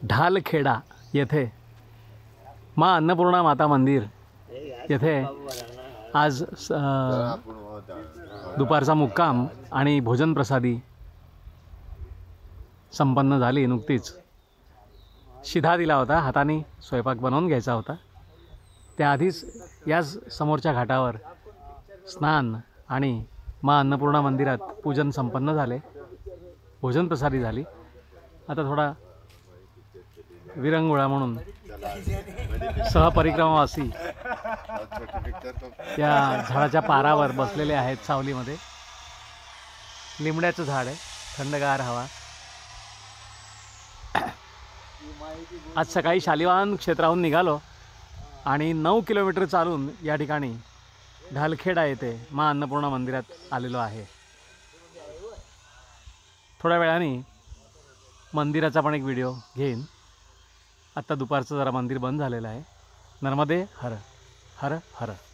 ढालखेडा येथे माँ अन्नपूर्णा माता मंदिर येथे आज दुपारचा मुक्काम आणि भोजन प्रसादी संपन्न झाली। नुकतीच शिधा दिला होता, हाताने स्वयंपाक बनवून घ्यायचा होता। त्याआधीच याच समोरच्या घाटावर स्नान आणि माँ अन्नपूर्णा मंदिरात पूजन संपन्न झाले, भोजन प्रसादी झाली। आता थोडा विरंगुळा म्हणून सहपरिक्रमावासी या झाडाच्या पारावर बसलेले आहेत। सावलीमध्ये लिंबड्याचं झाड आहे, थंडगार हवा। आज सकाळी शालिवाहन क्षेत्राहून निघालो आणि 9 किलोमीटर चालून या ठिकाणी ढालखेडा येथे माँ अन्नपूर्णा मंदिरात आलेलो आहे। थोड्या वेळाने मंदिराचा पण एक व्हिडिओ घेईन। आत्ता दुपारचं जरा मंदिर बंद झालेलं आहे। नर्मदे हर हर हर।